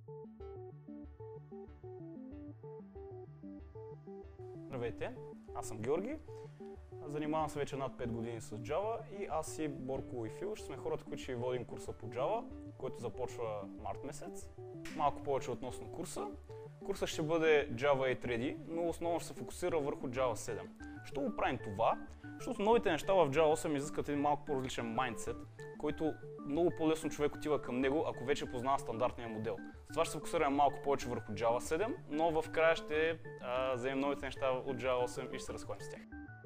Здравейте, аз съм Георги. Занимавам се вече над 5 години с Java и аз и Борко и Фил ще сме хората, които ще водим курса по Java, който започва март месец. Малко повече относно курса. Курсът ще бъде Java 8 Ready, но основно ще се фокусира върху Java 7. Защо го правим това? Защото новите неща в Java 8 изискват един малко по-различен майндсет, който много по-лесно човек отива към него, ако вече познава стандартния модел. Затова ще се фокусираме малко повече върху Java 7, но в края ще вземем новите неща от Java 8 и ще се разходим с тях.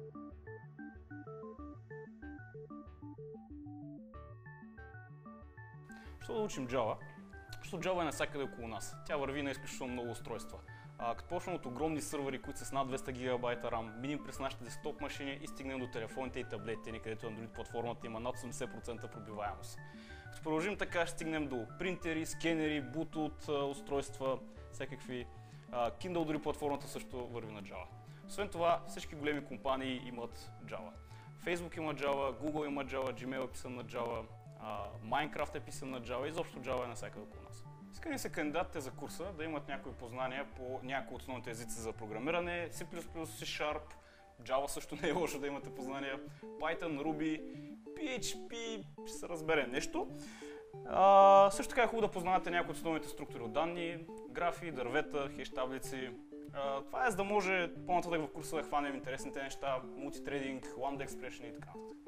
Защо да учим Java? Защото Java е навсякъде около нас. Тя върви на изключително много устройства. Като почнем от огромни сървъри, които са с над 200 ГБ RAM, минем през нашите десктоп машини и стигнем до телефоните и таблетите, където Android платформата има над 80% пробиваемост. Като продължим така, ще стигнем до принтери, скенери, Bluetooth устройства, всякакви. Kindle дори платформата също върви на Java. Освен това, всички големи компании имат Java. Facebook има Java, Google има Java, Gmail е писан на Java, Minecraft е писан на Java и изобщо Java е навсякъде около нас. Искани са кандидатите за курса да имат някои познания по някои от основните езици за програмиране, C++, C#, Java също не е лошо да имате познания, Python, Ruby, PHP, ще се разбере нещо. Също така е хубаво да познавате някои от основните структури от данни, графи, дървета, хеш таблици. Това е за да може по-нататък в курса да хванем интересните неща, мултитрейдинг, lambda expression и така нататък.